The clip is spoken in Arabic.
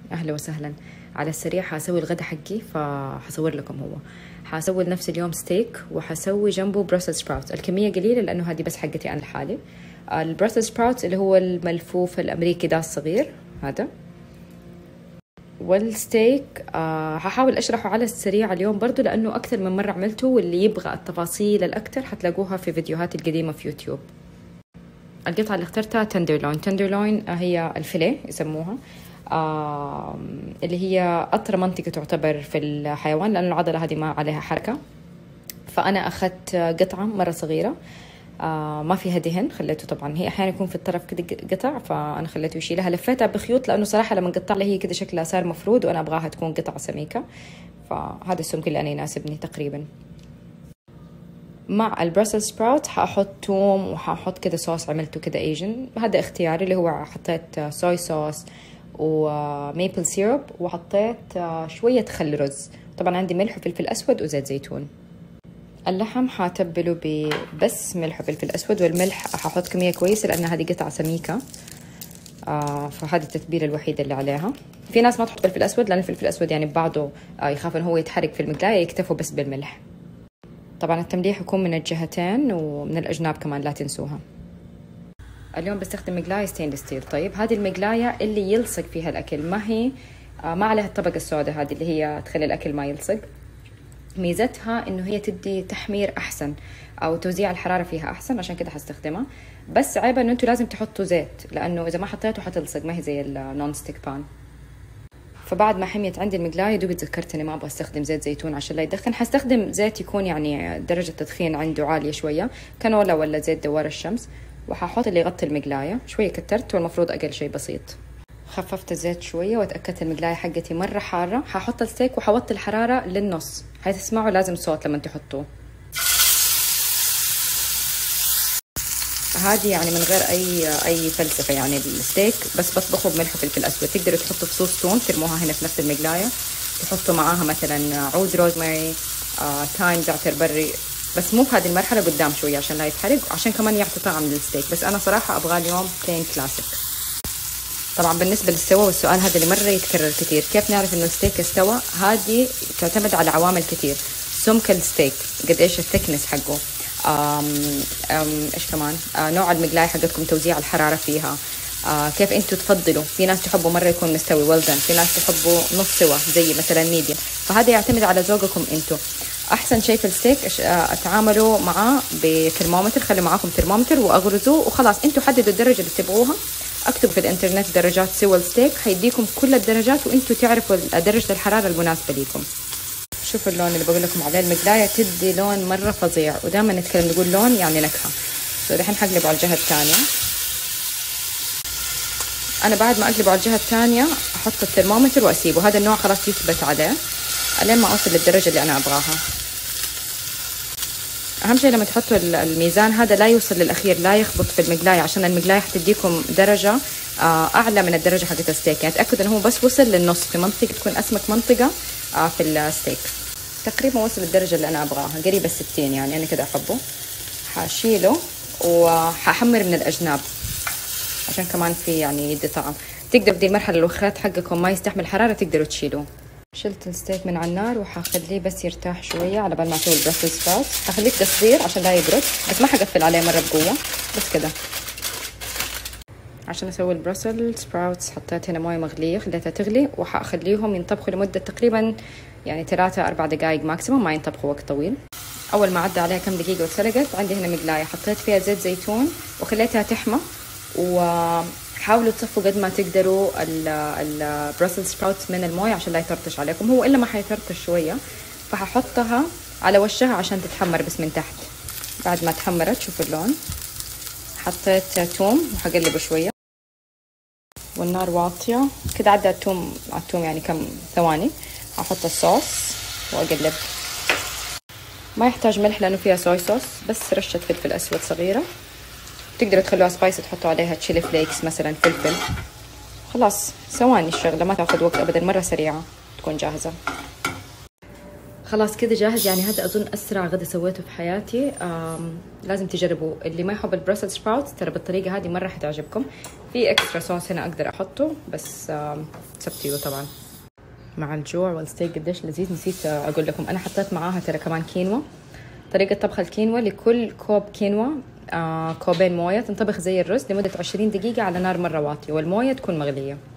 أهلا وسهلا. على السريع حاسوي الغدا حقي، فحصور لكم. هو حاسوي لنفس اليوم ستيك، وحسوي جنبه بروسل سبراوت. الكمية قليلة لأنه هذه بس حقتي أنا لحالي. البروسل سبراوت اللي هو الملفوف الأمريكي ده الصغير هذا. والستيك هحاول أشرحه على السريع اليوم برضو، لأنه أكثر من مرة عملته، واللي يبغى التفاصيل الأكثر حتلاقوها في فيديوهاتي القديمة في يوتيوب. القطعة اللي اخترتها تندرلوين هي الفيليه يسموها، اللي هي أطرى منطقة تعتبر في الحيوان، لأن العضلة هذه ما عليها حركة. فأنا أخذت قطعة مرة صغيرة ما فيها دهن، خليته طبعا هي أحيانا يكون في الطرف كده قطع، فأنا خليته يشيلها. لفيتها بخيوط لأنه صراحة لما قطع لي هي كده شكلها صار مفرود، وأنا أبغاها تكون قطعة سميكة، فهذا السمك اللي أنا يناسبني تقريبا. مع البروسل سبراوت حأحط توم، وحأحط كده صوص عملته كده ايجن، هذا اختياري، اللي هو حطيت صويا صوص وميبل سيروب، وحطيت شوية خل رز. طبعا عندي ملح وفلفل أسود وزيت زيتون. اللحم حاتبله بس ملح وفلفل أسود، والملح ححط كمية كويسة لأن هذه قطعة سميكة، فهذه التتبيلة الوحيدة اللي عليها. في ناس ما تحط فلفل أسود، لأن الفلفل الأسود يعني ببعضه يخاف إنه هو يتحرق في المقلاية، يكتفوا بس بالملح. طبعا التمليح يكون من الجهتين ومن الأجناب كمان، لا تنسوها. اليوم بستخدم مقلاية ستينلس ستيل. طيب هذه المقلاية اللي يلصق فيها الأكل، ما هي ما عليها الطبقة السوداء هذه اللي هي تخلي الأكل ما يلصق. ميزتها إنه هي تدي تحمير أحسن، أو توزيع الحرارة فيها أحسن، عشان كده حستخدمها. بس عيبها إنه أنتوا لازم تحطوا زيت، لأنه إذا ما حطيته حتلصق، ما هي زي النون ستيك بان. فبعد ما حميت عندي المقلاية دوبي تذكرت اني ما ابغى استخدم زيت زيتون عشان لا يدخن. حستخدم زيت يكون يعني درجة التدخين عنده عالية شوية، كانولا ولا زيت دوار الشمس. وححط اللي يغطي المقلاية شوية، كترت والمفروض اقل شيء بسيط. خففت الزيت شوية وتأكدت المقلاية حقتي مرة حارة. ححط الستيك وحوطي الحرارة للنص، حتسمعوا لازم صوت لما تحطوه. هذه يعني من غير اي فلسفه، يعني الستيك بس بطبخه بملح وفلفل اسود. تقدروا تحطوا فصوص ثوم ترموها هنا في نفس المقلايه، تحطوا معاها مثلا عود روزماري، تايم، زعتر بري، بس مو في هذه المرحله، قدام شويه عشان لا يتحرق، وعشان كمان يعطي طعم للستيك. بس انا صراحه ابغاه اليوم بلين كلاسيك. طبعا بالنسبه للسوا، والسؤال هذا اللي مره يتكرر كثير، كيف نعرف انه الستيك استوى؟ هذه تعتمد على عوامل كثير. سمك الستيك، قد ايش الثكنس حقه، ايش كمان، نوع المقلاية حقتكم، توزيع الحرارة فيها، كيف انتوا تفضلوا. في ناس تحبوا مرة يكون مستوي ويل دان، في ناس تحبوا نص سوا زي مثلا ميديم، فهذا يعتمد على ذوقكم انتوا. احسن شيء في الستيك اتعاملوا معاه بترمومتر، خلوا معاكم ترمومتر واغرزوه وخلاص. انتوا حددوا الدرجة اللي تبغوها، اكتبوا في الانترنت درجات سوى الستيك، حيديكم كل الدرجات، وانتوا تعرفوا درجة الحرارة المناسبة لكم. شوفوا اللون اللي بقول لكم عليه، المقلاية تدي لون مرة فظيع، ودائما نتكلم نقول لون يعني نكهة. الحين حقلبه على الجهة الثانية. أنا بعد ما أقلبه على الجهة الثانية أحط الترمومتر وأسيبه، هذا النوع خلاص يثبت عليه لين ما أوصل للدرجة اللي أنا أبغاها. أهم شيء لما تحطوا الميزان هذا لا يوصل للأخير، لا يخبط في المقلاية، عشان المقلاية حتديكم درجة أعلى من الدرجة حقت الستيك. يعني تأكدوا إنه هو بس وصل للنص، في منطقة تكون أسمك منطقة في الستيك. تقريبا وصل الدرجة اللي أنا أبغاها، قريبة 60 يعني، أنا كده أحبه. حاشيله وححمر من الأجناب عشان كمان في يعني يدي طعم. تقدروا بدي المرحلة لو الخيط حقكم ما يستحمل حرارة تقدروا تشيلوه. شلت الستيك من على النار وحخليه بس يرتاح شوية على بال ما أسوي البروسل سبراوت. حخليه تصغير عشان لا يبرد، بس ما حقفل عليه مرة بقوة، بس كده. عشان أسوي البروسل سبراوتس حطيت هنا موية مغلية، خليتها تغلي، وحأخليهم ينطبخوا لمدة تقريبا يعني 3-4 دقائق ماكسيموم، ما ينطبخوا وقت طويل. أول ما عدى عليها كم دقيقة واتسلقت، عندي هنا مقلاية حطيت فيها زيت زيتون وخليتها تحمى. وحاولوا تصفوا قد ما تقدروا البروسل سبراوتس من الموية عشان لا يطرطش عليكم، هو إلا ما حيطرطش شوية. فححطها على وشها عشان تتحمر بس من تحت. بعد ما تحمرت شوفوا اللون، حطيت توم وحقلبه شوية والنار واطية كده. عدى التوم يعني كم ثواني. هحط الصوص واقلب. ما يحتاج ملح لانه فيها صويا صوص، بس رشة فلفل اسود صغيرة. تقدروا تخلوها سبايسي، تحطوا عليها تشيلي فليكس مثلا، فلفل. خلاص ثواني الشغلة، ما تاخذ وقت ابدا، مرة سريعة تكون جاهزة. خلاص كده جاهز. يعني هذا اظن اسرع غدا سويته في حياتي. لازم تجربوه. اللي ما يحب البروسل سبراوتس ترى بالطريقه هذه مره حتعجبكم. في اكسترا صوص هنا اقدر احطه بس سبتيو طبعا. مع الجوع والستيك قديش لذيذ، نسيت اقول لكم انا حطيت معاها ترى كمان كينوا. طريقه طبخ الكينوا: لكل كوب كينوا كوبين مويه، تنطبخ زي الرز لمده 20 دقيقه على نار مره واطيه، والمويه تكون مغليه.